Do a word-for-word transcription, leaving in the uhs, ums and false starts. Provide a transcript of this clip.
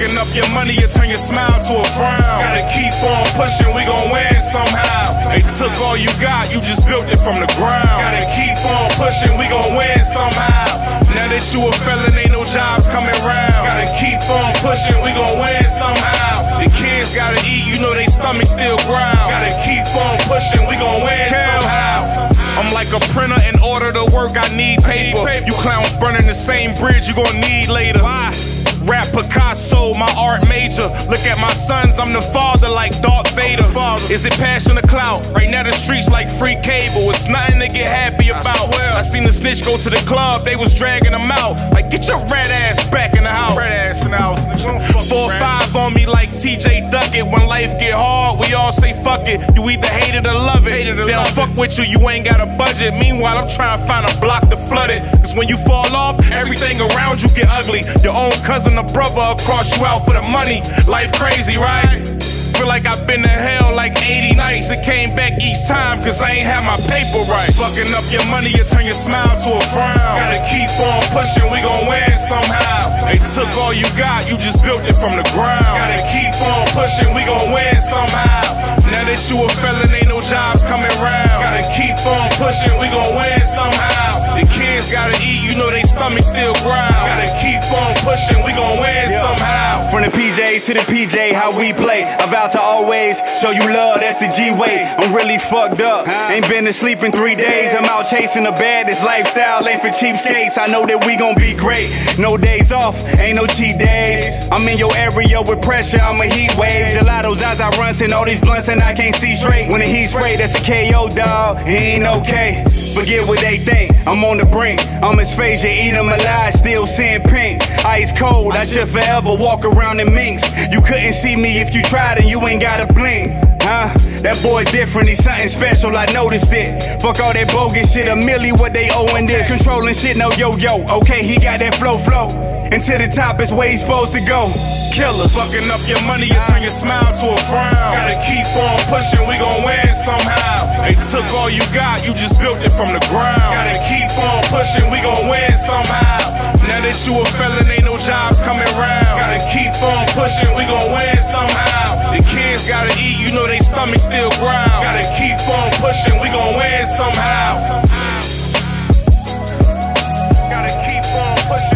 Fucking up your money, you turn your smile to a frown. Gotta keep on pushing, we gon' win somehow. They took all you got, you just built it from the ground. Gotta keep on pushing, we gon' win somehow. Now that you a felon, ain't no jobs coming round. Gotta keep on pushing, we gon' win somehow. The kids gotta eat, you know they stomach still ground. Gotta keep on pushing, we gon' win somehow. I'm like a printer, in order to work I need paper. You clowns burning the same bridge you gon' need later. Rap Picasso, my art major. Look at my sons, I'm the father like Darth Vader. Is it passion or clout? Right now the streets like free cable. It's nothing to get happy about. I seen the snitch go to the club, they was dragging him out. Like, get your red ass back in the house. Red ass in the house. Four five on me like T J Duckett. When life get hard, we all say fuck it. You either hate it or love it. They don't fuck with you, you ain't got a budget. Meanwhile, I'm trying to find a block to flood it. Cause when you fall off, everything around you get ugly. Your own cousin or brother will cross you out for the money. Life crazy, right? Feel like I've been to hell like eighty nights. It came back each time cause I ain't had my paper right. Fucking up your money, you turn your smile to a frown. Gotta keep on pushing, we gon' win somehow. They took all you got, you just built it from the ground. Gotta keep on pushing, we gon' win somehow. Now that you a felon, ain't no jobs coming round. Gotta keep on pushing, we gon' win somehow. The kids gotta eat, you know they stomach still ground. Gotta keep on pushing, we gon' win somehow. From the P Js to the P J, how we play. I vow to always show you love, that's the G way. I'm really fucked up, ain't been to sleep in three days. I'm out chasing the bag, this lifestyle ain't for cheapskates. I know that we gon' be great, no days off, ain't no cheat days. I'm in your area with pressure, I'm a heat wave. Gelatos as I run, and all these blunts and I can't see straight. When the heat spray, that's a K O dog, he ain't okay. Forget what they think, I'm on the brink. I'm as Phasia, eat him alive, still seeing pink. Ice cold, I should forever walk around in minks. You couldn't see me if you tried and you ain't gotta blink. Huh? That boy different, he's something special, I noticed it. Fuck all that bogus shit, a milli what they owing this. Controlling shit, no yo-yo, okay, he got that flow flow. And to the top is where he's supposed to go. Killer. Fucking up your money, you turn your smile to a frown. Gotta keep on pushing, we gon' win somehow. They took all you got, you just built it from the ground. Gotta keep on pushing, we gon' win somehow. Now that you a felon, ain't no jobs coming round. Gotta keep on pushing, we gon' win somehow. The kids gotta eat, you know they stomach still ground. Gotta keep on pushing, we gon' win somehow. Gotta keep on pushing.